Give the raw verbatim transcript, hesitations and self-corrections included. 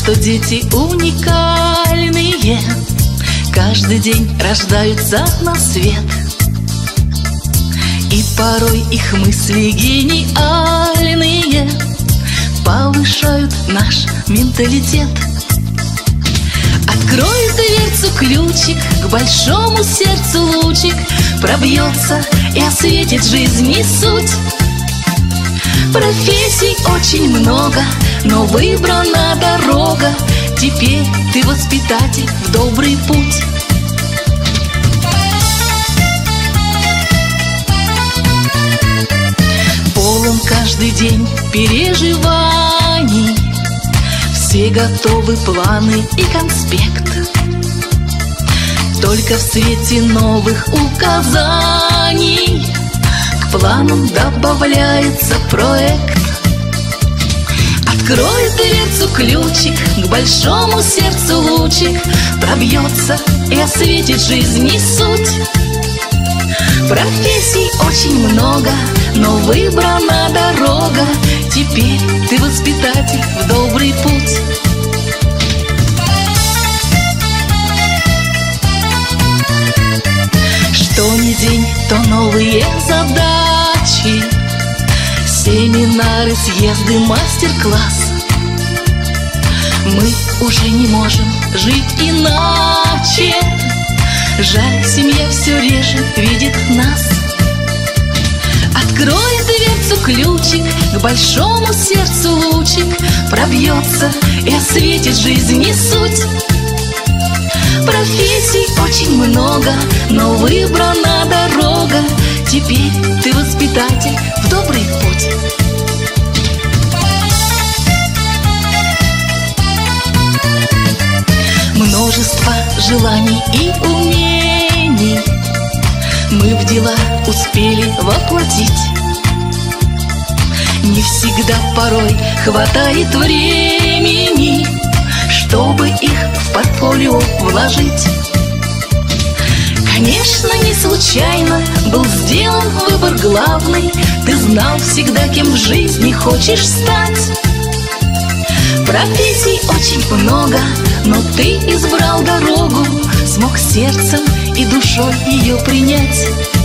что дети уникальные, каждый день рождаются на свет. И порой их мысли гениальные повышают наш менталитет. Откроет дверцу ключик, к большому сердцу лучик пробьется и осветит жизни суть. Профессий очень много, но выбрана дорога. Теперь ты воспитатель в добрый путь. Полон каждый день переживаний, все готовы планы и конспект. Только в свете новых указаний к планам добавляется проект. Откроет дверцу ключик, к большому сердцу лучик пробьется и осветит жизни суть. Профессий очень много, но выбрана дорога. Теперь ты воспитатель в добрый путь. Что ни день, то новые задачи, семинары, съезды, мастер-класс. Мы уже не можем жить иначе. Жаль, семья все реже видит нас. Откроет дверцу ключик, к большому сердцу лучик пробьется и осветит жизни суть. Профессий очень много, но выбрана дорога. Теперь ты воспитатель в добрый путь. Множество желаний и умений мы в дела успели воплотить. Не всегда порой хватает времени, чтобы их в портфолио вложить. Конечно, не случайно был сделан выбор главный. Ты знал всегда, кем в жизни хочешь стать. Профессий очень много, но ты избрал дорогу, смог сердцем и душой ее принять.